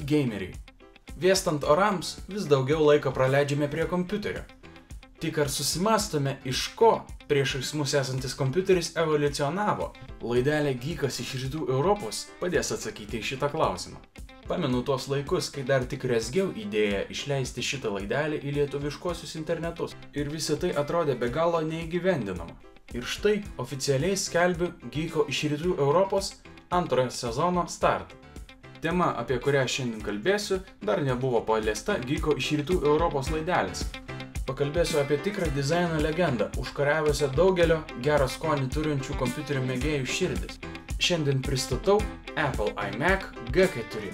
gameriai. Vėstant orams vis daugiau laiko praleidžiame prie kompiuterio. Tik ar susimastome, iš ko priešais mus esantis kompiuteris evoliucionavo? Laidelė Geekas iš Rytų Europos padės atsakyti į šitą klausimą. Pamenu tuos laikus, kai dar tik rezgiau idėją išleisti šitą laidelę į lietuviškuosius internetus. Ir visa tai atrodė be galo neįgyvendinama. Ir štai oficialiai skelbiu Geeko iš Rytų Europos antrojo sezono startą. Tema, apie kurią šiandien kalbėsiu, dar nebuvo paliesta Geeko iš Rytų Europos laidelės. Pakalbėsiu apie tikrą dizaino legendą, užkariavusią daugelio gerą skonį turinčių kompiuterių mėgėjų širdis. Šiandien pristatau Apple iMac G4.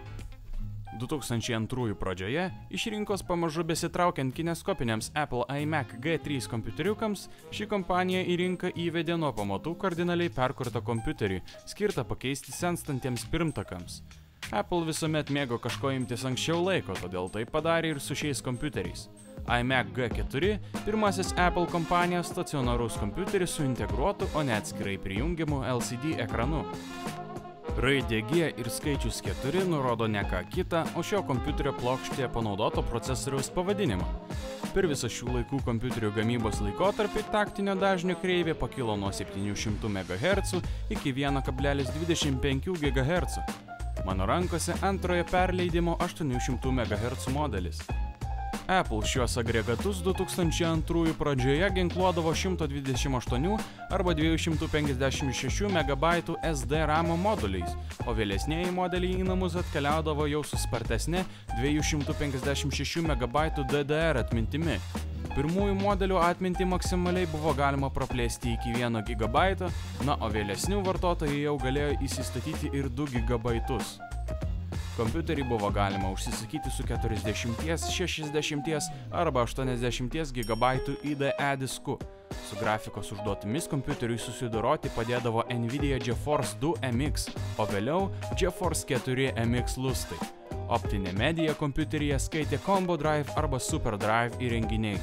2002 pradžioje iš rinkos pamažu besitraukiant kineskopiniams Apple iMac G3 kompiuteriukams, ši kompanija į rinką įvedė nuo pamatų kardinaliai perkurtą kompiuterį, skirtą pakeisti senstantiems pirmtakams. Apple visuomet mėgo kažko imtis anksčiau laiko, todėl tai padarė ir su šiais kompiuteriais. iMac G4 – pirmasis Apple kompanijos stacionarus kompiuteris su integruotu, o ne atskirai prijungiamu LCD ekranu. Raidė G ir skaičius 4 nurodo ne ką kitą, o šio kompiuterio plokštėje panaudoto procesoriaus pavadinimą. Per visą šių laikų kompiuterių gamybos laikotarpį taktinio dažnio kreivė pakilo nuo 700 MHz iki 1,25 GHz. Mano rankose antrojo perleidimo 800 MHz modelis. Apple šiuos agregatus 2002 pradžioje ginkluodavo 128 arba 256 MB SD RAM moduliais, o vėlesnieji modeliai į namus atkeliaudavo jau su spartesne 256 MB DDR atmintimi. Pirmųjų modelių atmintį maksimaliai buvo galima praplėsti iki 1 GB, na o vėlesnių vartotojai jau galėjo įsistatyti ir 2 GB. Kompiuterį buvo galima užsisakyti su 40, 60 arba 80 GB IDE disku. Su grafikos užduotimis kompiuteriui susidoroti padėdavo Nvidia GeForce 2 MX, o vėliau GeForce 4 MX lustai. Optinė medija kompiuteryje skaitė Combo Drive arba Super Drive įrenginiai.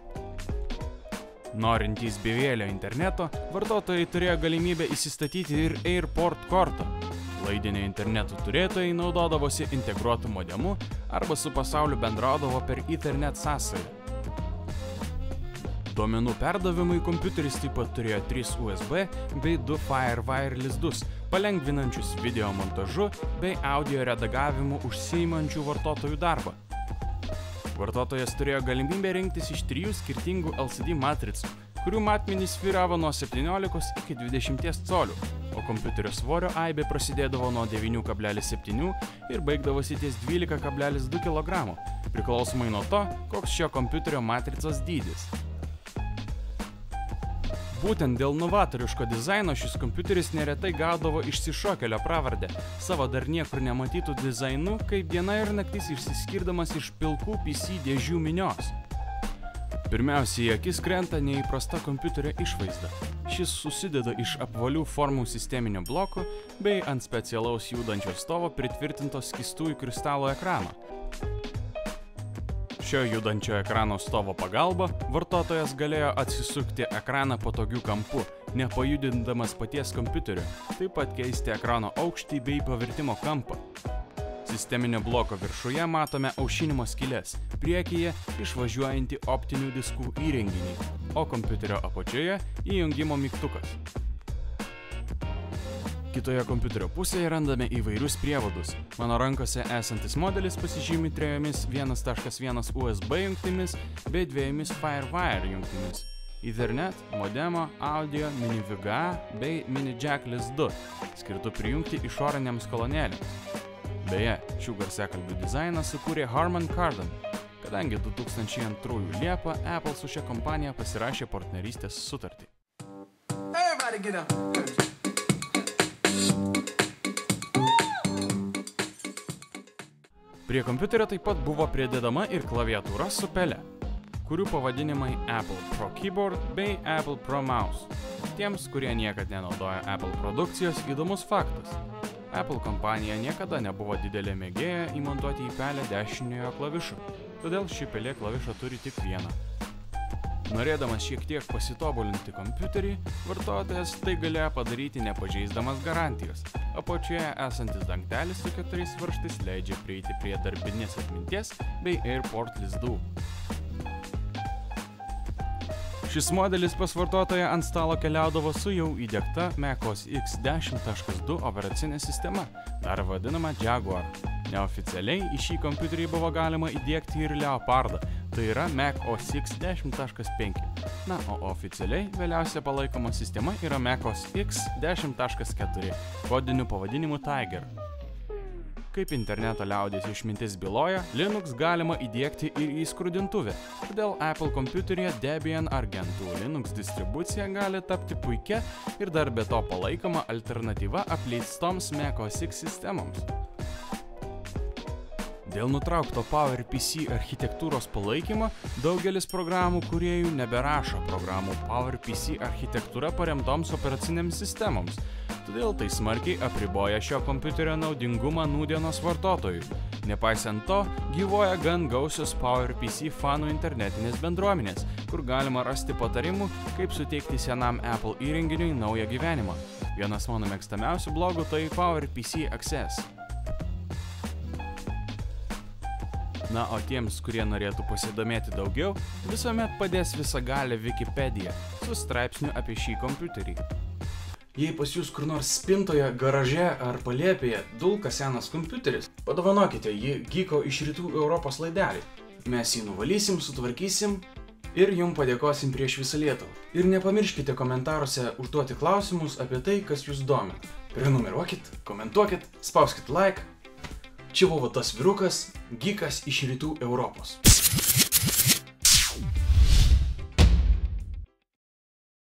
Norintys bevėlio interneto, vartotojai turėjo galimybę įsistatyti ir AirPort kortą. Laidinio interneto turėtojai naudodavosi integruotų modemu arba su pasauliu bendraudavo per Ethernet sąsają. Duomenų perdavimui kompiuteris taip pat turėjo 3 USB bei 2 FireWire lizdus, palengvinančius video montažu bei audio redagavimu užsiimančių vartotojų darbą. Vartotojas turėjo galimybę rinktis iš 3 skirtingų LCD matricų, kurių matmenys svyravo nuo 17 iki 20 colių, o kompiuterio svorio aibė prasidėdavo nuo 9,7 ir baigdavosi ties 12,2 kg, priklausomai nuo to, koks šio kompiuterio matricos dydis. Būtent dėl novatoriško dizaino šis kompiuteris neretai gaudavo išsišokėlio pravardę, savo dar niekur nematytų dizainu, kaip diena ir naktis išsiskirdamas iš pilkų PC dėžių minios. Pirmiausia, į akis krenta neįprasta kompiuterio išvaizda. Šis susideda iš apvalių formų sisteminio bloko bei ant specialaus judančio stovo pritvirtinto skystųjų kristalų ekrano. Šio judančio ekrano stovo pagalba vartotojas galėjo atsisukti ekraną patogiu kampu, nepajudindamas paties kompiuterio, taip pat keisti ekrano aukštį bei pavirtimo kampą. Sisteminio bloko viršuje matome aušinimo skyles, priekyje išvažiuojantį optinių diskų įrenginį, o kompiuterio apačioje įjungimo mygtukas. Kitoje kompiuterio pusėje randame įvairius prievadus. Mano rankose esantis modelis pasižymi 3 1.1 USB jungtimis bei 2 FireWire jungtimis. Ethernet, modemo, audio, mini VGA bei mini jack lizdu, skirtų prijungti išoriniams kolonėlėms. Beje, šių garsiakalbių dizainą sukūrė Harman Kardon, kadangi 2002 Liepą Apple su šia kompanija pasirašė partnerystės sutartį. Prie kompiuterio taip pat buvo pridedama ir klaviatūra su pele, kurių pavadinimai Apple Pro Keyboard bei Apple Pro Mouse. Tiems, kurie niekad nenaudoja Apple produkcijos, įdomus faktas. Apple kompanija niekada nebuvo didelė mėgėja įmontuoti į pelę dešiniojo klavišo, todėl ši pelė klavišą turi tik vieną. Norėdamas šiek tiek pasitobulinti kompiuterį, vartotojas tai galėjo padaryti nepažeisdamas garantijos. Apačioje esantis dangtelis su 4 varžtais leidžia prieiti prie darbinės atminties bei AirPort lizdų. Šis modelis pas vartotoją ant stalo keliaudavo su jau įdiegta Mac OS X 10.2 operacinė sistema, dar vadinama Jaguar. Neoficialiai į šį kompiuterį buvo galima įdiegti ir Leopardą, tai yra Mac OS X 10.5. Na, o oficialiai vėliausia palaikoma sistema yra Mac OS X 10.4, kodiniu pavadinimu Tiger. Kaip interneto liaudies išmintis byloja, Linux galima įdiegti ir į skrudintuvę, todėl Apple kompiuteryje Debian ar Gentoo Linux distribucija gali tapti puikia ir dar be to palaikoma alternatyva apleistoms Mac OS X sistemoms. Dėl nutraukto PowerPC architektūros palaikymo daugelis programų kūrėjų neberašo programų PowerPC architektūra paremtoms operacinėms sistemoms, todėl tai smarkiai apriboja šio kompiuterio naudingumą nūdienos vartotojui. Nepaisant to, gyvuoja gan gausios PowerPC fanų internetinės bendruomenės, kur galima rasti patarimų, kaip suteikti senam Apple įrenginiui naują gyvenimą. Vienas mano mėgstamiausių blogų tai PowerPC Access. Na, o tiems, kurie norėtų pasidomėti daugiau, visuomet padės visagalė Wikipedia su straipsniu apie šį kompiuterį. Jei pas jūs kur nors spintoje, garaže ar palėpėje dulka senas kompiuteris, padovanokite jį Geeko iš Rytų Europos laidelį. Mes jį nuvalysim, sutvarkysim ir jums padėkosim prieš visą Lietuvą. Ir nepamirškite komentaruose užduoti klausimus apie tai, kas jūs domina. Prenumeruokit, komentuokit, spauskit like. Čia buvo tas vyrukas, Geekas iš Rytų Europos.